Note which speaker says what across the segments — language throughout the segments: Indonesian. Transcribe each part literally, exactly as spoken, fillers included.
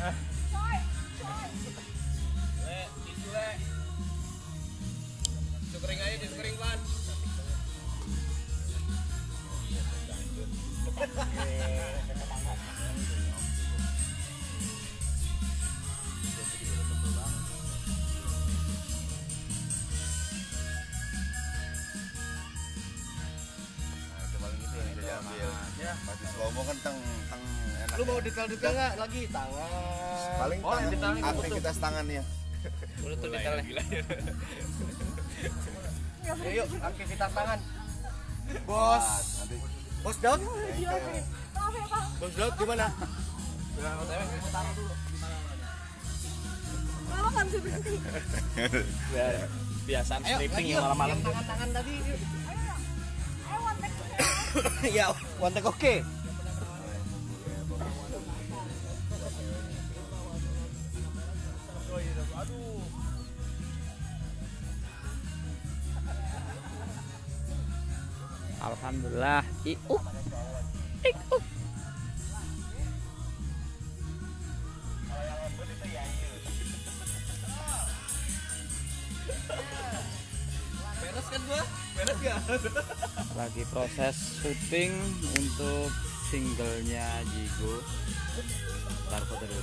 Speaker 1: Le, tisu le. Tisu kering aja, tisu kering Pan.
Speaker 2: Slow-mo kan teng teng enak.
Speaker 1: Lu mau detail-detail nggak lagi tangan?
Speaker 2: Paling
Speaker 1: oh,
Speaker 2: tangan, aktivitas tangan ya.
Speaker 1: Udah tuh detailnya. Yuk, yuk, aktivitas tangan. Bos. Nanti. Bos Daud. Bos Daud gimana?
Speaker 3: Kalau kan sih berhenti.
Speaker 1: Biasaan stripping yang malam-malam. Tangan-tangan tadi.
Speaker 3: Ayo kontak.
Speaker 1: Ya, kontak oke.
Speaker 4: Alhamdulillah. Iuk. Iuk.
Speaker 1: Beres kan gua? Beres gak?
Speaker 4: Lagi proses syuting untuk singlenya Jigo. Ntar foto dulu.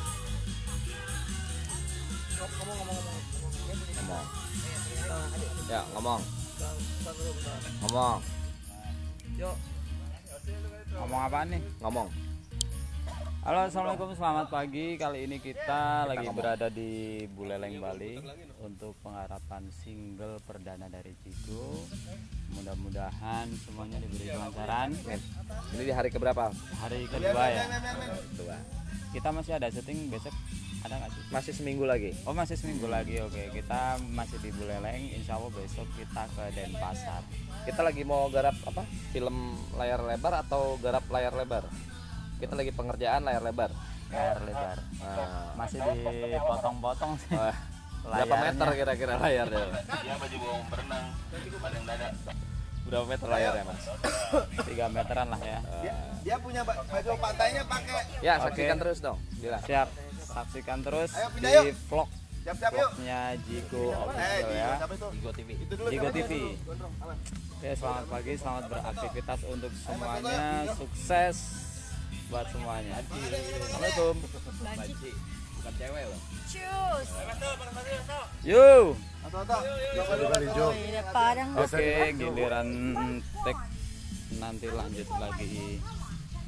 Speaker 1: Ngomong ngomong ngomong.
Speaker 4: Ngomong. Ya, ngomong. Ngomong.
Speaker 1: Yuk.
Speaker 4: Ngomong apa nih?
Speaker 1: Ngomong.
Speaker 4: Halo, assalamualaikum, selamat pagi. Kali ini kita lagi berada di Buleleng, Bali untuk pengharapan single perdana dari Jigo. Mudah-mudahan semuanya diberi kelancaran.
Speaker 1: Ini di hari keberapa?
Speaker 4: Hari kedua ya.
Speaker 1: Kedua.
Speaker 4: Kita masih ada syuting besok. Ada nggak sih?
Speaker 1: Masih seminggu lagi.
Speaker 4: Oh, masih seminggu lagi. Oke, kita masih di Buleleng. Insya Allah besok kita ke Denpasar.
Speaker 1: Kita lagi mau garap apa? Film layar lebar atau garap layar lebar? Kita lagi pengerjaan layar lebar.
Speaker 4: Layar lebar.
Speaker 1: Nah,
Speaker 4: Masih dipotong-potong sih.
Speaker 1: wah, berapa meter kira-kira layarnya?
Speaker 2: Iya baju bohong berenang, badan dada.
Speaker 1: Berapa meter layarnya, Mas?
Speaker 4: tiga meteran lah ya.
Speaker 2: Dia, dia punya ba- baju pantainya pakai.
Speaker 1: Ya,
Speaker 4: Oke.
Speaker 1: saksikan terus dong. Bila.
Speaker 4: Siap. Saksikan terus
Speaker 2: Ayo, pindah
Speaker 4: di
Speaker 2: yuk.
Speaker 4: vlog
Speaker 2: Siap-siap yuk.
Speaker 4: vlognya Jigo
Speaker 2: Eh,
Speaker 4: Official
Speaker 2: Jigo,
Speaker 4: ya.
Speaker 2: siapa itu?
Speaker 1: Jigo T V.
Speaker 2: Itu dulu.
Speaker 4: Jigo
Speaker 2: siapa
Speaker 4: T V.
Speaker 2: itu? Gondrong, aman.
Speaker 4: Oke, selamat pagi, selamat beraktivitas untuk semuanya. Sukses buat semuanya. Assalamualaikum.
Speaker 1: Baci. Bukan cewek loh.
Speaker 3: Cus.
Speaker 4: Yuk.
Speaker 2: Atau atau. Coba juga hijau.
Speaker 3: Parang
Speaker 4: Oke, giliran tek nanti lanjut lagi